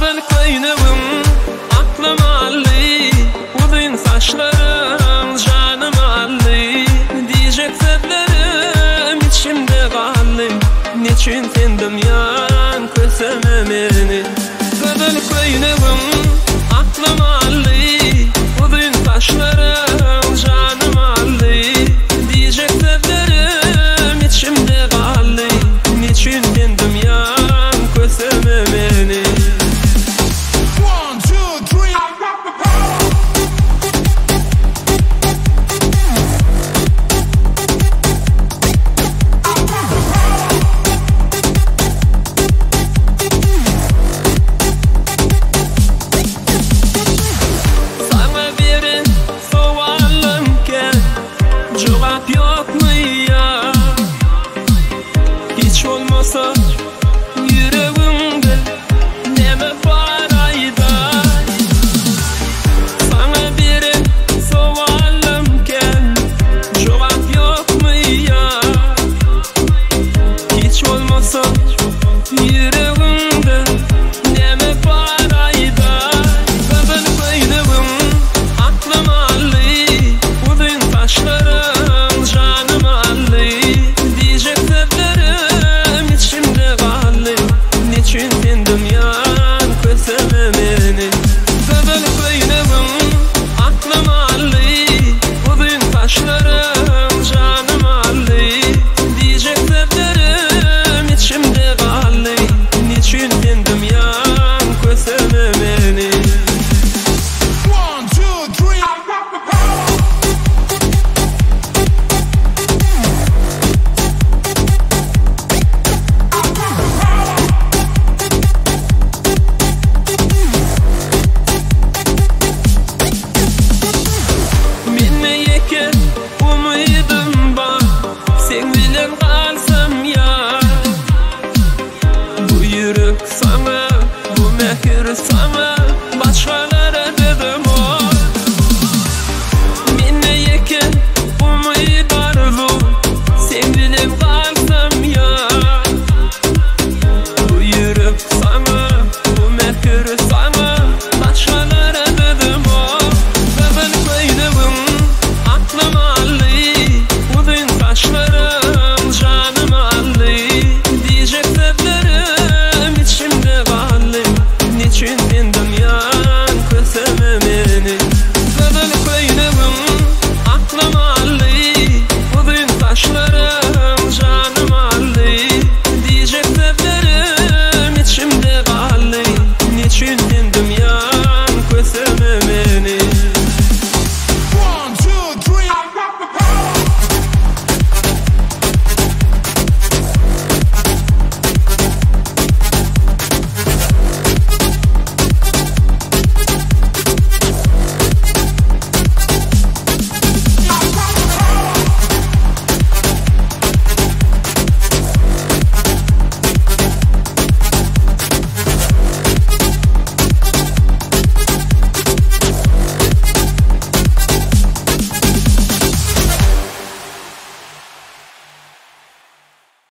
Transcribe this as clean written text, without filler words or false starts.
Kızıl koynum aklım allı, uzun saçlarım canım allı. Diyecek sözlerim içimde kaldı, niçin sendim yan köseme beni. Kızıl koynum aklım allı, uzun saçlarım canım allı. Diyecek sözlerim içimde kaldı, niçin sendim yan köseme beni. Cevap yok mu ya? Hiç olmasa yüreğimde neme parayda? Sana bir sualımken cevap yok mu ya? Hiç olmasa yüreğimde